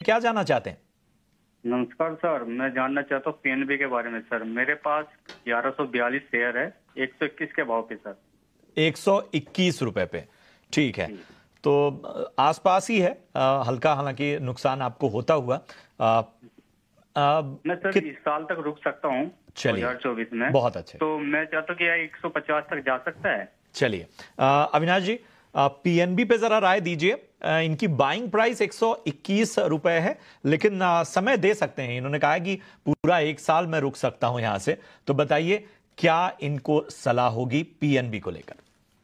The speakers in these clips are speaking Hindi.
क्या जानना चाहते हैं? नमस्कार सर, मैं जानना चाहता हूँ पीएनबी के बारे में सर। मेरे पास 1142 शेयर है, 121 के भाव पे सर। 121 रुपए पे, ठीक है। तो आसपास ही है, हल्का हालांकि नुकसान आपको होता हुआ। मैं सर इस साल तक रुक सकता हूँ 2024 में। बहुत अच्छे। तो मैं चाहता हूँ कि 150 तक जा सकता है। चलिए अविनाश जी, पीएनबी पे जरा राय दीजिए। इनकी बाइंग प्राइस 121 रुपए है, लेकिन समय दे सकते हैं। इन्होंने कहा कि पूरा 1 साल में रुक सकता हूं यहां से। तो बताइए क्या इनको सलाह होगी पीएनबी को लेकर?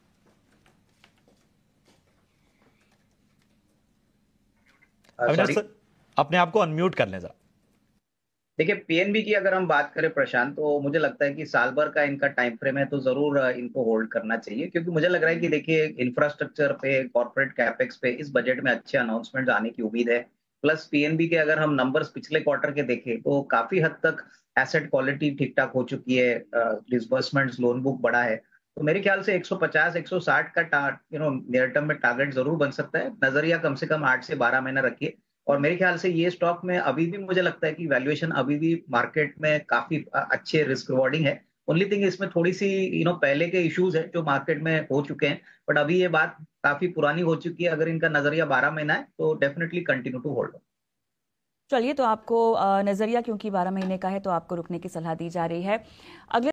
अविनाश सर, अपने आप को अनम्यूट कर लें जरा। देखिए, पीएनबी की अगर हम बात करें प्रशांत, तो मुझे लगता है कि साल भर का इनका टाइम फ्रेम है, तो जरूर इनको होल्ड करना चाहिए। क्योंकि मुझे लग रहा है कि देखिए, इंफ्रास्ट्रक्चर पे, कॉर्पोरेट कैपेक्स पे इस बजट में अच्छे अनाउंसमेंट आने की उम्मीद है। प्लस पीएनबी के अगर हम नंबर्स पिछले क्वार्टर के देखें तो काफी हद तक एसेट क्वालिटी ठीक ठाक हो चुकी है, डिसबर्समेंट्स, लोन बुक बढ़ा है। तो मेरे ख्याल से 150 160 का नियर टर्म में टारगेट जरूर बन सकता है। नजरिया कम से कम 8 से 12 महीना रखिए। और मेरे ख्याल से ये स्टॉक में अभी भी मुझे लगता है कि वैल्यूएशन अभी भी मार्केट में काफी अच्छे रिस्क रिवॉर्डिंग है। ओनली थिंग इसमें थोड़ी सी पहले के इश्यूज है जो मार्केट में हो चुके हैं, बट अभी ये बात काफी पुरानी हो चुकी है। अगर इनका नजरिया 12 महीना है तो डेफिनेटली कंटिन्यू टू होल्ड। चलिए, तो आपको नजरिया क्योंकि 12 महीने का है तो आपको रुकने की सलाह दी जा रही है। अगले